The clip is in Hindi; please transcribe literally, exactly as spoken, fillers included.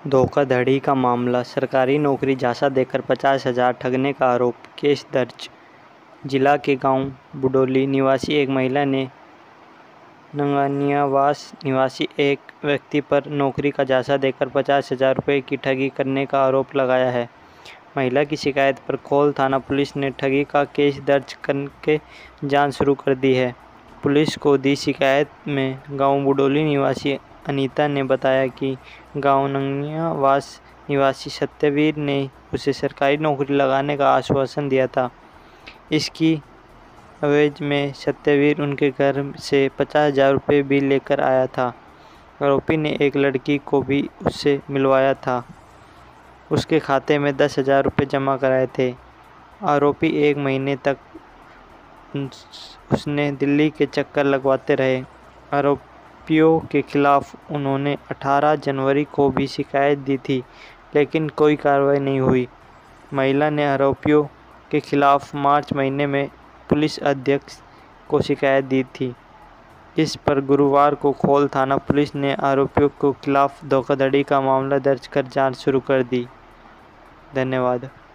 धोखाधड़ी का मामला, सरकारी नौकरी झांसा देकर पचास हजार ठगने का आरोप, केस दर्ज। जिला के गांव बुडोली निवासी एक महिला ने नंगानियावास निवासी एक व्यक्ति पर नौकरी का झांसा देकर पचास हजार रुपये की ठगी करने का आरोप लगाया है। महिला की शिकायत पर खोल थाना पुलिस ने ठगी का केस दर्ज करके जांच शुरू कर दी है। पुलिस को दी शिकायत में गांव बुडोली निवासी अनीता ने बताया कि गांव नंगानियावास निवासी सत्यवीर ने उसे सरकारी नौकरी लगाने का आश्वासन दिया था। इसकी एवज में सत्यवीर उनके घर से पचास हजार रुपये भी लेकर आया था। आरोपी ने एक लड़की को भी उससे मिलवाया था, उसके खाते में दस हजार रुपये जमा कराए थे। आरोपी एक महीने तक उसने दिल्ली के चक्कर लगवाते रहे। आरोपियों के खिलाफ उन्होंने अठारह जनवरी को भी शिकायत दी थी, लेकिन कोई कार्रवाई नहीं हुई। महिला ने आरोपियों के खिलाफ मार्च महीने में पुलिस अधीक्षक को शिकायत दी थी। इस पर गुरुवार को खोल थाना पुलिस ने आरोपियों के खिलाफ धोखाधड़ी का मामला दर्ज कर जांच शुरू कर दी। धन्यवाद।